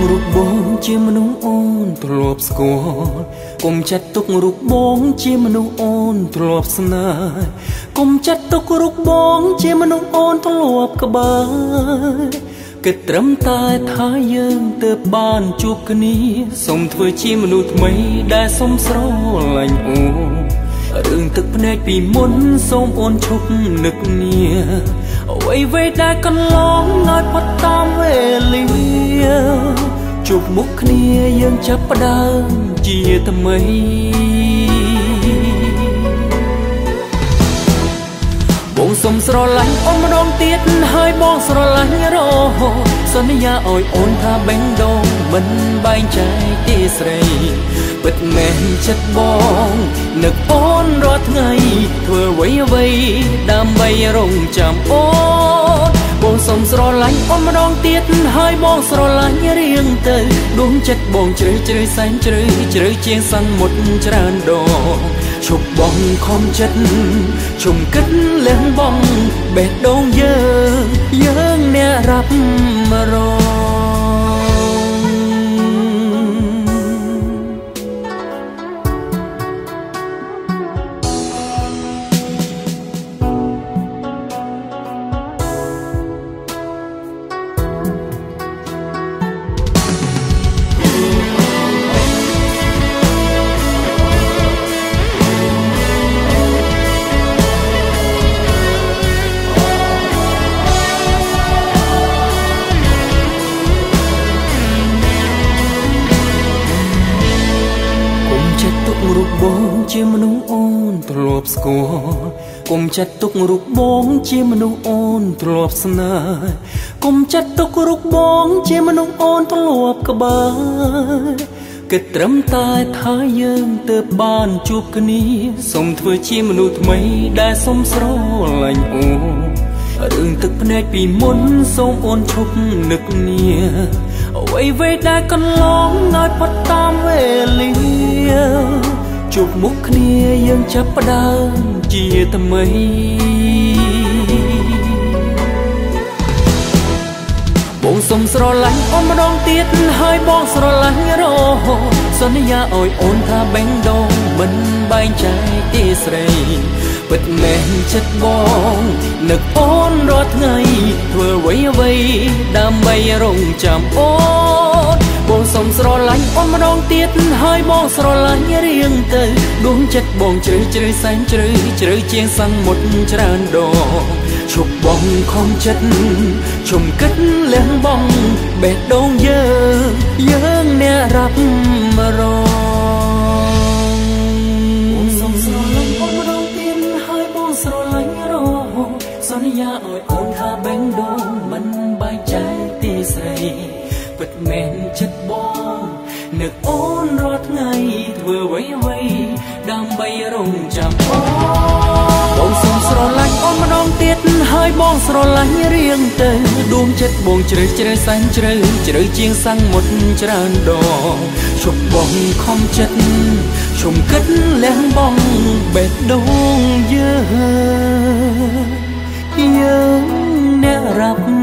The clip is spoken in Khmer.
រូបបងជាមនុស្សអូនធ្លាប់ស្គាល់កុំចាត់ទុករូបបងជាមនុស្សអូនធ្លាប់ស្នេហ៍កុំចាត់ទុករូបបងជាមនុស្សអូនធ្លាប់ក្បែរគិតត្រឹមតែថាយើងទើបបានជួបគ្នាសូមធ្វើជាមនុស្សថ្មីដែលសូមស្រឡាញ់អូនរឿងទឹកភ្នែកពីមុនសូមអូនឈប់នឹកនាអ្វីដែលកន្លងឲ្យផុតតាមវេលាជួបមុខគ្នាយើងចាប់ផ្ដើមជាថ្មីបងសុំស្រឡាញ់អូនម្ដងទៀតហើយបងស្រឡាញ់រហូតសន្យាឲ្យអូនថាបេះដូងមិនបែងចែកទេស្រីពិតមែនចិត្តបងនឹកអូនរាល់ថ្ងៃធ្វើអ្វីដើម្បីរងចាំអូនបងសុំស្រឡាញ់អូនម្ដងទៀតហើយបងស្រឡាញ់រៀងទៅដួងចិត្តបងជ្រៅជ្រៅសែនជ្រៅជ្រៅជាងសន្មុតច្រើនដងឈប់បងខំចិត្តជុំគិតលះបងបេះដូងយើងអ្នករាប់រងរូបបងជាមនុស្សអូនធ្លាប់ស្គាល់កុំចាត់ទុករូបបងជាមនុស្សអូនធ្លាប់ស្នេហ៍កុំចាត់ទុករូបបងជាមនុស្សអូនធ្លាប់ក្បែរគិតត្រឹមតែថាយើងទើបបានជួបគ្នាសូមធ្វើជាមនុស្សថ្មីដែលសូមស្រឡាញ់អូនរឿងទឹកភ្នែកពីមុនសូមអូនឈប់នឹកនាអ្វីដែលកន្លងឲ្យផុតតាមវេលាជួបមុខគ្នាយើងចាប់ផ្ដើមជាថ្មីបងសុំស្រឡាញ់អូនម្ដងទៀតហើយបងស្រឡាញ់រហូតសន្យាឲ្យអូនថាបេះដូងមិនបែងចែកទេស្រីពិតមែនចិត្តបងនឹកអូនរាល់ថ្ងៃធ្វើអ្វីដើម្បីរងចាំអូនបងសុំស្រឡាញ់អូនម្ដងទៀតហើយបងស្រឡាញ់រៀងទៅដួងចិត្តបងជ្រៅជ្រៅសែនជ្រៅជ្រៅជាងសន្មុតច្រើនដងឈប់បងខំចិត្តជុំគិតលះបងបេះដូងយើងអ្នករាប់រងបងសុំស្រឡាញ់អូនម្ដងទៀតហើយបងស្រឡាញ់រហូតសន្យាឲ្យអូនថាបេះដូងមិនបែកចែកទេស្រីពិតមែនចិត្តបងនឹកអូនរាល់ថ្ងៃធ្វើអ្វីដើម្បីរងចាំអូនបងសុំស្រឡាញ់អូនម្ដងទៀតហើយបងស្រឡាញ់រៀងទៅដួងចិត្តបងជ្រៅជ្រៅសែនជ្រៅជ្រៅជាងសន្មុតច្រើនដងឈប់បងខំចិត្តជុំគិតលះបងបេះដូងយើងអ្នករាប់